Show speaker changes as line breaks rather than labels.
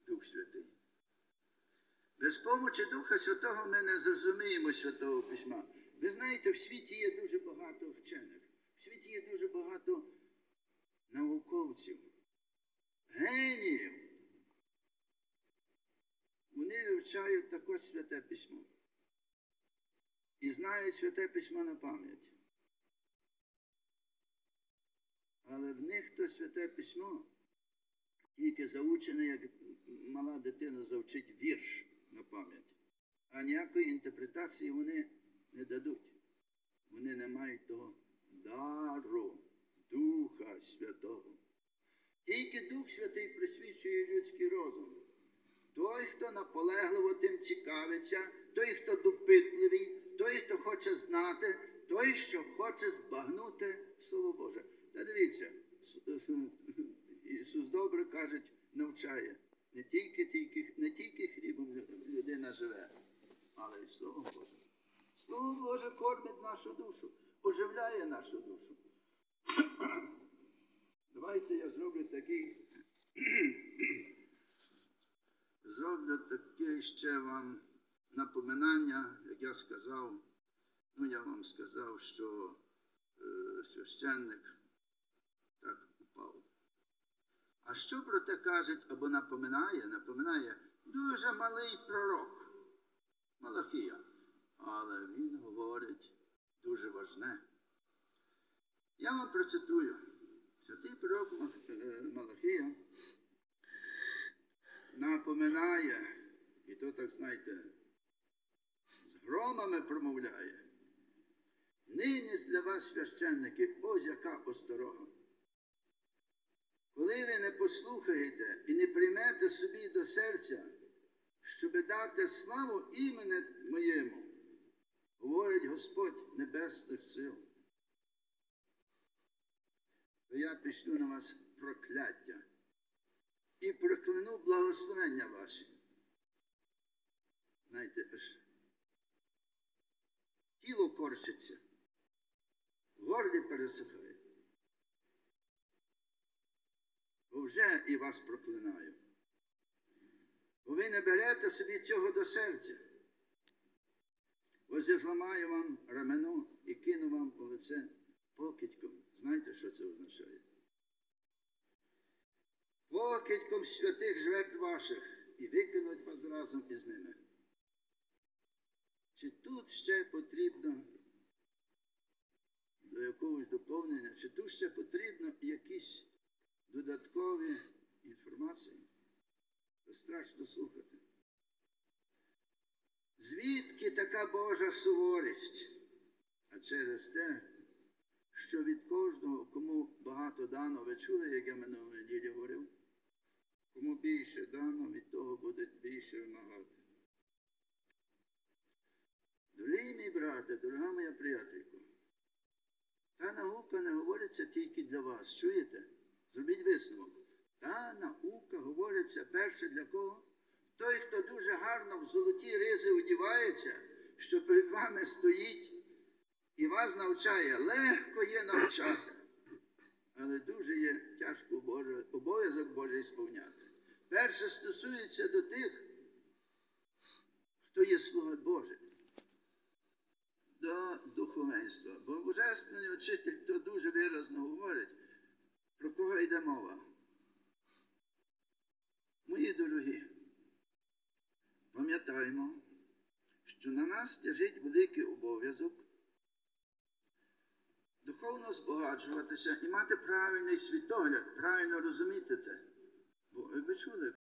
Дух Святий. Без помочі Духа Святого ми не зрозуміємо Святого Письма. Ви знаєте, в світі є дуже багато вчених. В світі є дуже багато науковців, геніїв. Вони вивчають також Святе Письмо. І знають Святе Письмо на пам'ять. Але в них то Святе Письмо тільки заучене, як мала дитина завчить вірш на пам'ять. А ніякої інтерпретації вони не дадуть. Вони не мають того дару Духа Святого. Тільки Дух Святий присвячує людський розум. Той, хто наполегливо тим цікавиться, той, хто допитливий, той, хто хоче знати, той, що хоче збагнути Слово Боже. Та дивіться, Ісус добре, кажуть, навчає. Не тільки хлібом людина живе, але й Словом Божим. Слово Боже кормить нашу душу, оживляє нашу душу. Давайте я зроблю таке ще вам напоминання, як я сказав. Я вам сказав, що священник так упав. А що про те кажуть, або напоминає дуже малий пророк Малахія. Але він говорить дуже важне. Я вам процитую. Святий пророк Малахія напоминає, і то, так знаєте, з громами промовляє. Нині для вас, священники, ось яка осторога. Коли ви не послухаєте і не приймете собі до серця, щоби дати славу імені моєму, говорить Господь Небесних сил, то я пішлю на вас прокляття і прокляну благословення ваші. Знаєте, аж тіло корчиться, в горлі пересихає. Бо вже і вас проклинаю. Бо ви не берете собі цього до серця. Ось я зламаю вам рамено і кину вам у лице покидьком. Знаєте, що це означає? Покидьком святих жертв ваших і викинуть вас разом із ними. Чи тут ще потрібно до якогось доповнення, чи тут ще потрібно якісь додаткові інформації? Це страшно слухати. Звідки така Божа суворість? А через те, що від кожного, кому багато дано, ви чули, як я минулої неділі говорив? Кому більше дано, від того буде більше вимагати. Дорогі мій брате, дорога моя приятелько, та наука не говориться тільки для вас, чуєте? Зробіть висновок. Та наука говориться перше для кого? Той, хто дуже гарно в золоті ризи одівається, що перед вами стоїть і вас навчає. Легко є навчати, але дуже є тяжко обов'язок Божий сповняти. Перше стосується до тих, хто є слуга Божий, до духовенства. Бо Божественний Учитель то дуже виразно говорить, про кого йде мова. Мої дорогі, пам'ятаємо, що на нас тяжить великий обов'язок духовно збагачуватися і мати правильний світогляд, правильно розуміти це. Бо ви чули,